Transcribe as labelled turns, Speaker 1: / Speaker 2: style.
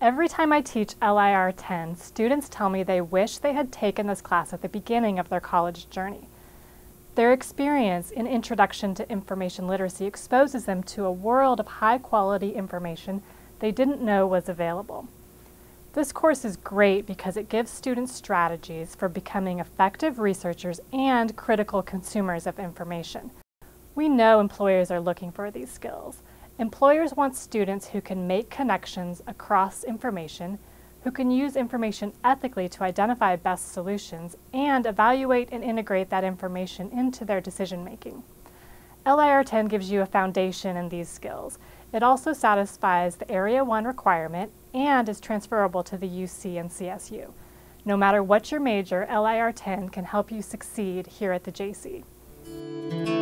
Speaker 1: Every time I teach LIR10, students tell me they wish they had taken this class at the beginning of their college journey. Their experience in Introduction to Information Literacy exposes them to a world of high-quality information they didn't know was available. This course is great because it gives students strategies for becoming effective researchers and critical consumers of information. We know employers are looking for these skills. Employers want students who can make connections across information, who can use information ethically to identify best solutions, and evaluate and integrate that information into their decision-making. LIR10 gives you a foundation in these skills. It also satisfies the Area 1 requirement and is transferable to the UC and CSU. No matter what your major, LIR10 can help you succeed here at the JC.